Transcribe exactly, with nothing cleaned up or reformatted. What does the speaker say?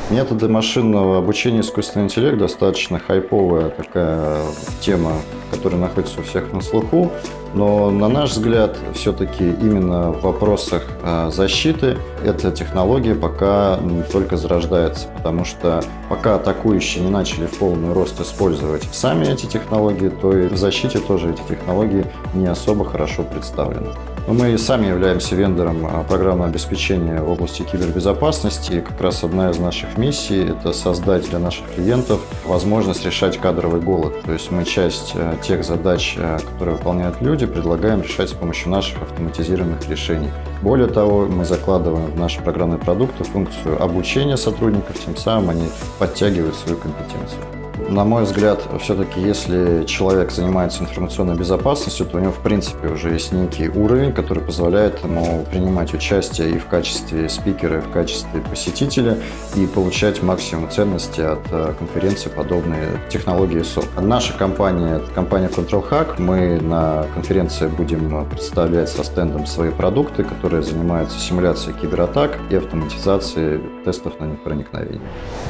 Методы машинного обучения искусственный интеллект достаточно хайповая такая тема, которая находится у всех на слуху. Но, на наш взгляд, все-таки именно в вопросах защиты эта технология пока только зарождается, потому что пока атакующие не начали в полный рост использовать сами эти технологии, то и в защите тоже эти технологии не особо хорошо представлены. Но мы сами являемся вендором программного обеспечения в области кибербезопасности, и как раз одна из наших миссий – это создать для наших клиентов возможность решать кадровый голод. То есть мы часть тех задач, которые выполняют люди, предлагаем решать с помощью наших автоматизированных решений. Более того, мы закладываем в наши программные продукты функцию обучения сотрудников, тем самым они подтягивают свою компетенцию. На мой взгляд, все-таки, если человек занимается информационной безопасностью, то у него, в принципе, уже есть некий уровень, который позволяет ему принимать участие и в качестве спикера, и в качестве посетителя, и получать максимум ценности от конференции, подобной технологии сок. Наша компания, это компания ControlHack, мы на конференции будем представлять со стендом свои продукты, которые занимаются симуляцией кибератак и автоматизацией тестов на проникновение.